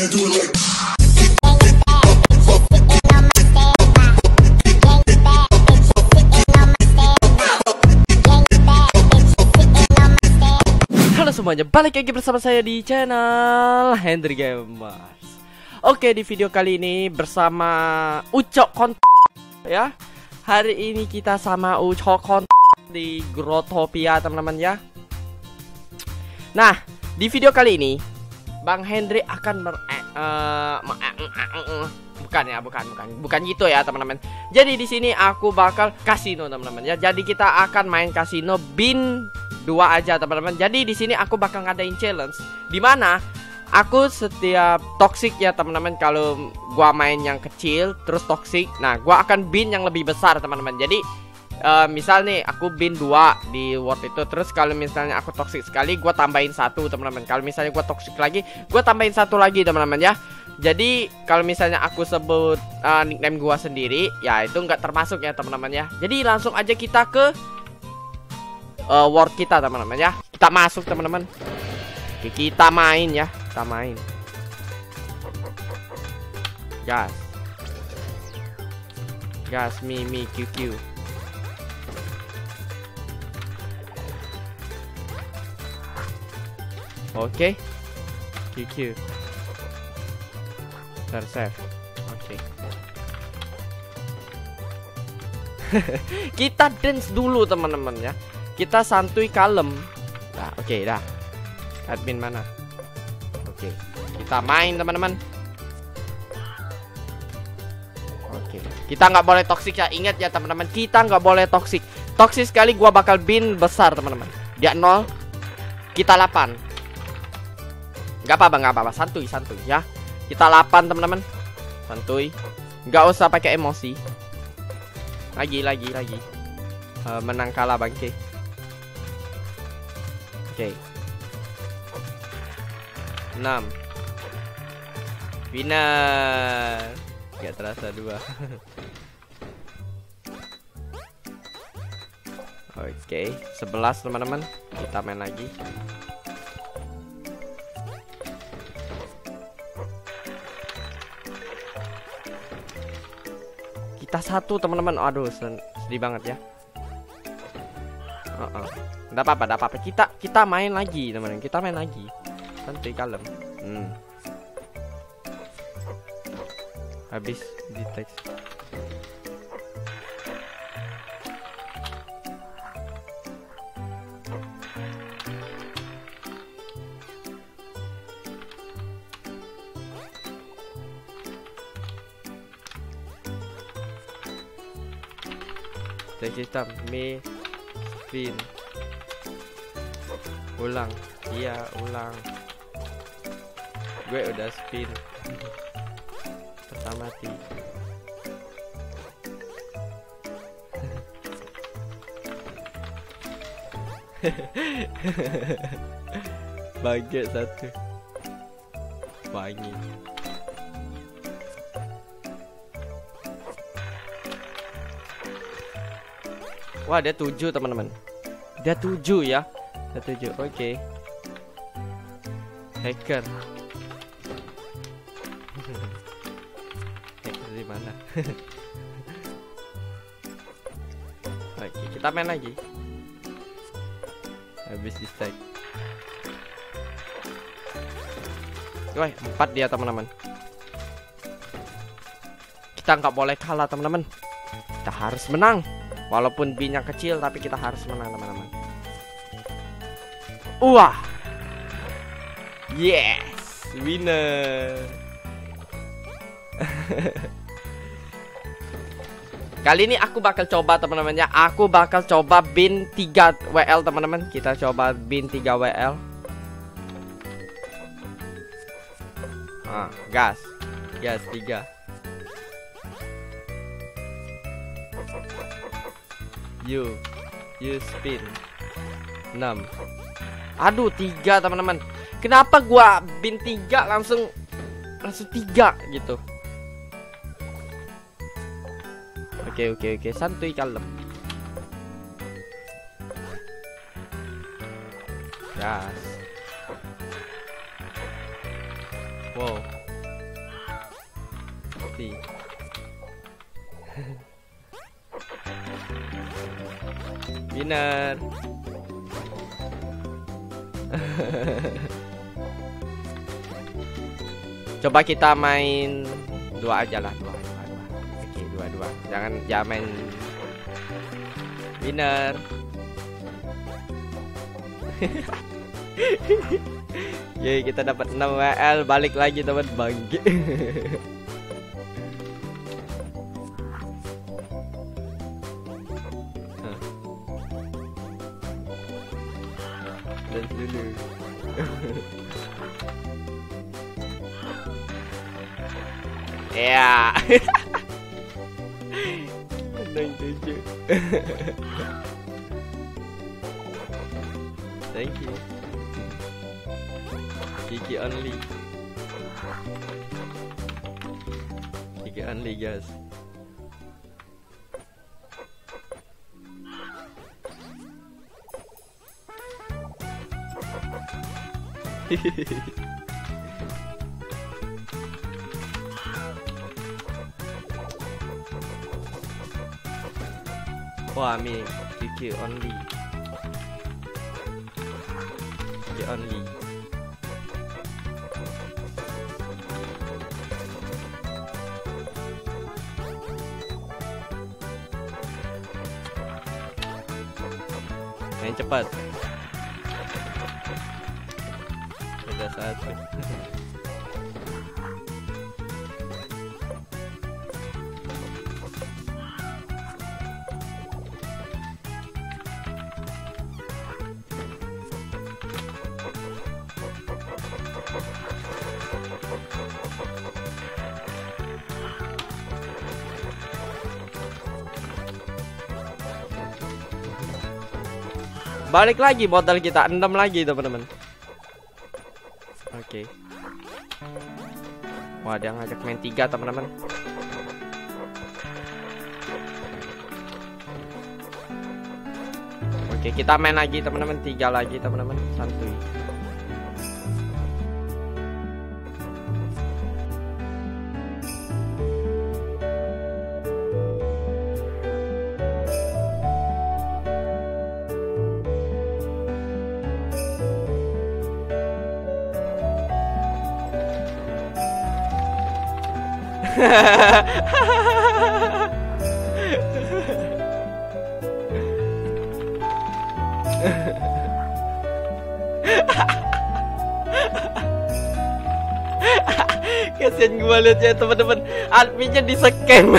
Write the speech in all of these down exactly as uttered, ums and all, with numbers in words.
Halo semuanya, balik lagi bersama saya di channel Hendry Gamers. Oke, di video kali ini bersama Ucok Kont ya. Hari ini kita sama Ucok Kont di Growtopia, teman-teman ya. Nah, di video kali ini Bang Hendry akan ber eh, uh, bukan ya, bukan, bukan, bukan gitu ya, teman-teman. Jadi di sini aku bakal kasino, teman-teman ya. Jadi kita akan main kasino bin dua aja, teman-teman. Jadi di sini aku bakal ngadain challenge di mana aku setiap toxic ya, teman-teman. Kalau gua main yang kecil terus toxic, nah gua akan bin yang lebih besar, teman-teman. Jadi uh, misal nih aku bin dua di world itu, terus kalau misalnya aku toxic sekali gua tambahin satu, teman-teman. Kalau misalnya gua toxic lagi gua tambahin satu lagi, teman-teman ya. Jadi kalau misalnya aku sebut uh, nickname gua sendiri, ya itu nggak termasuk ya, teman-teman ya. Jadi langsung aja kita ke Uh, word kita, teman-teman ya. Kita masuk, teman-teman. Kita main ya. Kita main. Gas. Gas mi mi Q Q. Oke. Q Q. Tersave. Oke. Kita dance dulu, teman-teman ya. Kita santuy kalem. Nah, oke okay, dah. Admin mana? Oke, okay. Kita main, teman-teman. Oke, okay. Kita nggak boleh toksik ya. Ingat ya, teman-teman. Kita nggak boleh toksik. Toksik sekali gua bakal bin besar, teman-teman. Dia nol, kita delapan. Nggak apa-apa, nggak apa-apa. Santuy, santuy ya. Kita delapan, teman-teman. Santuy. Nggak usah pakai emosi. Lagi, lagi, lagi. Uh, menang kalah bangke. Oke, okay. enam. Winner. Gak terasa dua. Oke, okay. sebelas, teman-teman. Kita main lagi. Kita satu, teman-teman. Aduh, sedih banget ya. Uh -uh. Nggak apa-apa, nggak apa-apa. Kita kita main lagi, teman-teman. Kita main lagi. Santai, kalem. Hmm. Habis di teks. Teks hitam. Me spin. Ulang, iya ulang. Gue udah spin. Pertama mati. Bagai satu. Wangi. Wah, dia tujuh, teman-teman. Dia tujuh ya. Tujuh, oke. Okay. Hacker. Hacker di mana? Oke, okay, kita main lagi. Habis di stack. Wah, empat dia, teman-teman. Kita nggak boleh kalah, teman-teman. Kita harus menang. Walaupun binnya kecil, tapi kita harus menang, teman-teman. Wah, yes, winner. Kali ini aku bakal coba, teman-teman ya. Aku bakal coba bin tiga W L, teman-teman. Kita coba bin tiga W L. Ah, gas. Gas tiga. You, you spin. enam. Aduh, tiga, teman-teman. Kenapa gua bin tiga langsung langsung tiga gitu? Oke, oke, oke. Santuy, kalem. Gas. Wow, pasti. Winner. Coba kita main dua aja lah, dua, dua, dua. Oke, dua, dua. Jangan jangan main winner. Yeay, kita dapat enam W L, balik lagi teman bangke. Dan dulu. Ya. Nang tujuh. Thank you. Kiki only. Kiki only, guys. Wah, mi Kiki only. Kiki only. Main cepat. Sudah satu. Balik lagi modal kita, enam lagi teman-teman. Oke. Wah, dia ngajak main tiga teman-teman. Oke, kita main lagi teman-teman, tiga lagi teman-teman, santuy. Kasian gue liatnya teman-teman, adminnya di scam.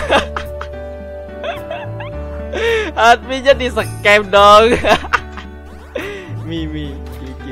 Adminnya di scam dong. Mimi Q Q.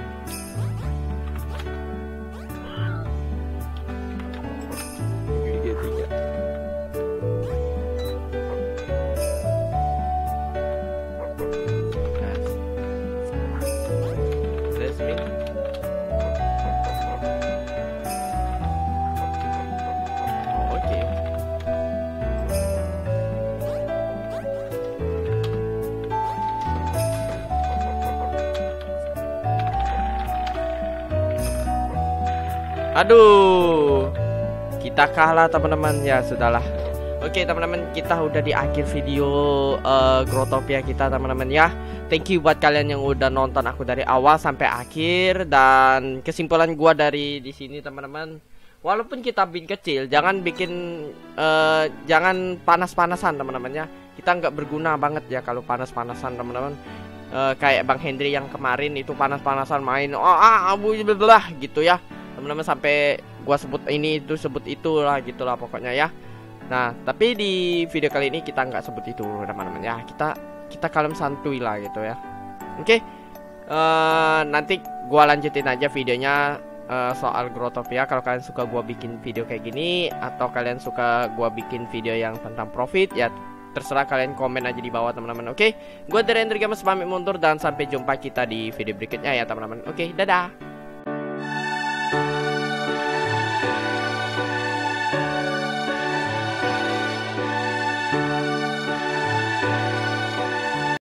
Aduh, kita kalah teman-teman, ya sudahlah. Oke teman-teman, kita udah di akhir video uh, Growtopia kita teman-teman ya. Thank you buat kalian yang udah nonton aku dari awal sampai akhir. Dan kesimpulan gua dari di sini teman-teman, walaupun kita bikin kecil, jangan bikin uh, jangan panas-panasan teman-teman ya. Kita nggak berguna banget ya kalau panas-panasan teman-teman. Uh, kayak Bang Hendry yang kemarin itu panas-panasan main oh ah abu belah gitu ya teman-teman, sampai gua sebut ini itu sebut itulah gitulah pokoknya ya. Nah tapi di video kali ini kita nggak sebut itu teman-teman ya, kita kita kalem santuy lah gitu ya. Oke, uh, nanti gua lanjutin aja videonya uh, soal Growtopia. Kalau kalian suka gua bikin video kayak gini, atau kalian suka gua bikin video yang tentang profit, ya terserah kalian komen aja di bawah teman-teman. Oke, gua dari Hendry Gamers pamit mundur dan sampai jumpa kita di video berikutnya ya teman-teman. Oke, dadah.